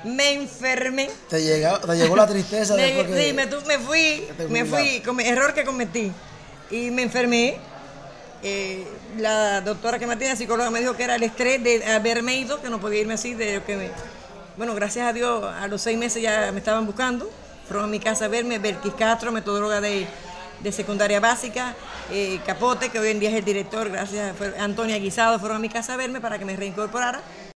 me enfermé. Te llegó la tristeza después que... Sí, me fui, con el error que cometí. Y me enfermé. La doctora que me atiende, la psicóloga, me dijo que era el estrés de haberme ido, que no podía irme así, bueno, gracias a Dios, a los 6 meses ya me estaban buscando, fueron a mi casa a verme, Belkis Castro, metodóloga de secundaria básica, Capote, que hoy en día es el director, gracias, Antonia Guisado, fueron a mi casa a verme para que me reincorporara.